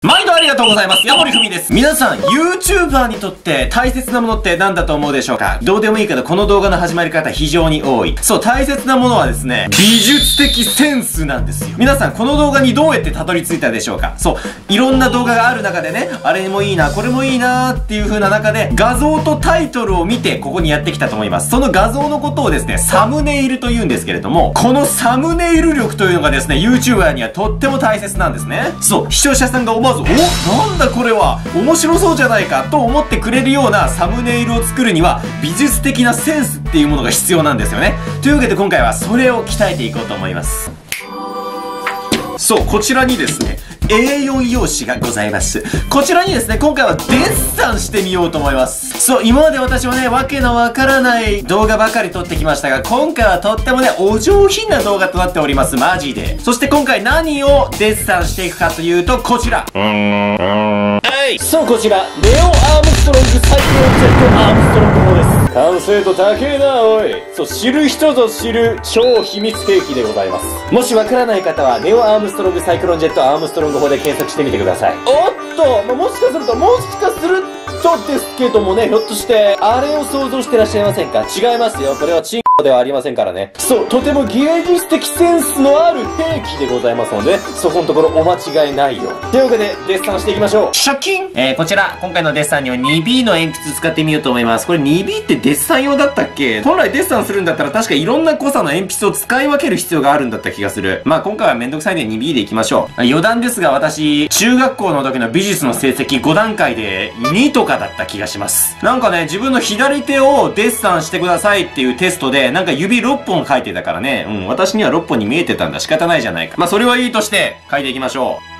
毎度ありがとうございます。ヤモリフミです。皆さん、YouTuber にとって大切なものって何だと思うでしょうか？どうでもいいけど、この動画の始まり方非常に多い。そう、大切なものはですね、美術的センスなんですよ。皆さん、この動画にどうやってたどり着いたでしょうか？そう、いろんな動画がある中でね、あれもいいな、これもいいなっていう風な中で、画像とタイトルを見て、ここにやってきたと思います。その画像のことをですね、サムネイルと言うんですけれども、このサムネイル力というのがですね、YouTuber にはとっても大切なんですね。そう、視聴者さんが思わず、なんだこれは面白そうじゃないかと思ってくれるようなサムネイルを作るには美術的なセンスっていうものが必要なんですよね。というわけで今回はそれを鍛えていこうと思います。そう、こちらにですね、A4 用紙がございます。こちらにですね、今回はデッサンしてみようと思います。そう、今まで私はね、わけのわからない動画ばかり撮ってきましたが、今回はとってもね、お上品な動画となっております。マジで。そして今回何をデッサンしていくかというと、こちら。そう、こちら、レオ・アームストロングサイクロンジェット・アームストロング砲です。完成度高えな、おい。そう、知る人ぞ知る超秘密兵器でございます。もしわからない方は、レオ・アームストロングサイクロンジェット・アームストロング砲で検索してみてください。おっと、もしかするとですけどもね、ひょっとして、あれを想像してらっしゃいませんか？違いますよ。これはチンコではありませんからね。そう、とても芸術的センスのある兵器でございますので、そこのところお間違いないよ。というわけで、デッサンしていきましょう。シャキン！こちら、今回のデッサンには 2B の鉛筆使ってみようと思います。これ 2B ってデッサン用だったっけ？本来デッサンするんだったら確かいろんな濃さの鉛筆を使い分ける必要があるんだった気がする。まあ今回はめんどくさいんで 2B でいきましょう。余談ですが私、中学校の時の美術の成績5段階で2とかだった気がします。なんかね、自分の左手をデッサンしてくださいっていうテストで、なんか指6本書いてたからね。私には6本に見えてたんだ。仕方ないじゃないか。まあ、それはいいとして、書いていきましょう。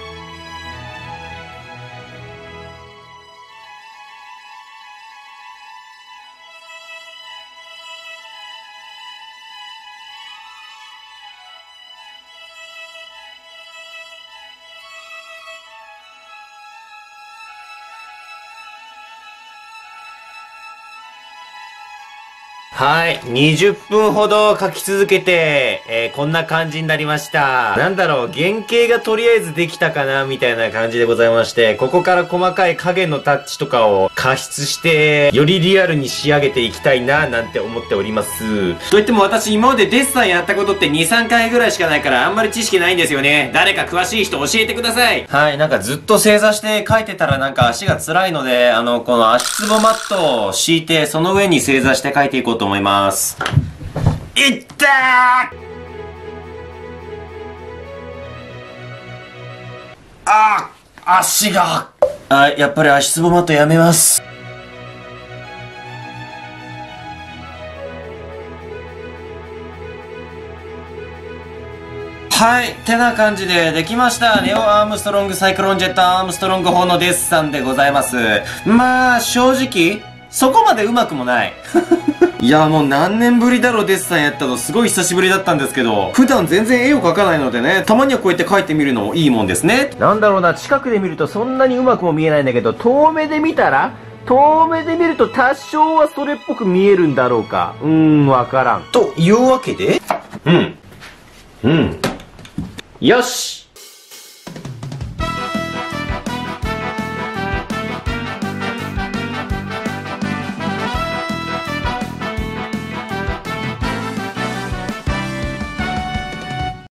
はい。20分ほど書き続けて、こんな感じになりました。なんだろう、原型がとりあえずできたかな、みたいな感じでございまして、ここから細かい影のタッチとかを加筆して、よりリアルに仕上げていきたいな、なんて思っております。といっても私今までデッサンやったことって2、3回ぐらいしかないから、あんまり知識ないんですよね。誰か詳しい人教えてください。はい。なんかずっと正座して書いてたらなんか足が辛いので、この足つぼマットを敷いて、その上に正座して書いていこうと思います。いったー！足が。やっぱり足つぼマットやめます。はい。てな感じでできました。ネオアームストロングサイクロンジェットアームストロング砲のデッサンでございます。まあ、正直、そこまで上手くもない。いや、もう何年ぶりだろうデッサンやったの。すごい久しぶりだったんですけど、普段全然絵を描かないのでね、たまにはこうやって描いてみるのもいいもんですね。なんだろうな、近くで見るとそんなに上手くも見えないんだけど、遠目で見ると多少はそれっぽく見えるんだろうか。わからん。というわけで、よし